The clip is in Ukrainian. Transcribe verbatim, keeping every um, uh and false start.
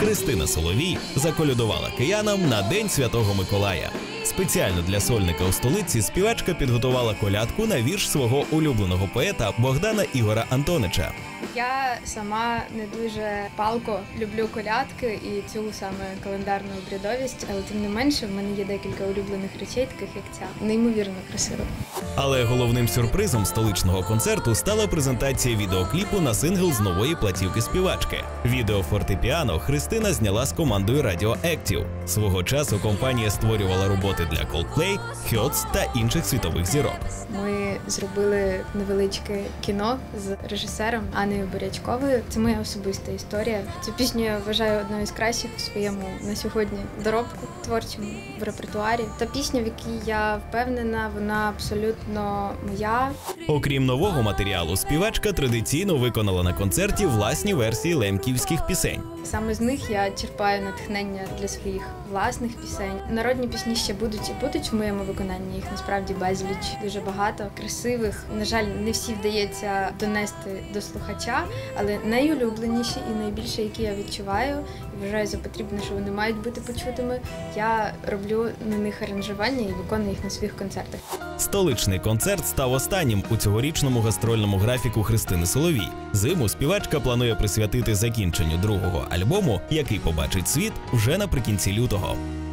Христина Соловій заколядувала киянам на День Святого Миколая. Спеціально для сольника у столиці співачка підготувала колядку на вірш свого улюбленого поета Богдана Ігора Антонича. Я сама не дуже палко люблю колядки і цю саме календарну обрядовість, але тим не менше в мене є декілька улюблених речей, таких як ця. Неймовірно красиво. Але головним сюрпризом столичного концерту стала презентація відеокліпу на сингл з нової платівки співачки. Відео фортепіано Христина зняла з командою Radioactive. Свого часу компанія створювала роботи для Coldplay, Hertz та інших світових зірок. Ми зробили невеличке кіно з режисером Анною Бурячковою. Це моя особиста історія. Цю пісню я вважаю одною з кращих в своєму на сьогодні доробку творчому в репертуарі. Та пісня, в якій я впевнена, вона абсолютно моя. Окрім нового матеріалу, співачка традиційно виконала на концерті власні версії лемківських пісень. Саме з них я черпаю натхнення для своїх власних пісень. Народні пісні ще будуть і будуть в моєму виконанні, їх насправді безліч, дуже багато красивих. На жаль, не всі вдається донести до слухача, але найулюбленіші і найбільше, які я відчуваю і вважаю за потрібне, що вони мають бути почутими, я роблю на них аранжування і виконую їх на своїх концертах. Столичний концерт став останнім у цьогорічному гастрольному графіку Христини Соловій. Зиму співачка планує присвятити закінченню другого альбому, який побачить світ вже наприкінці лютого.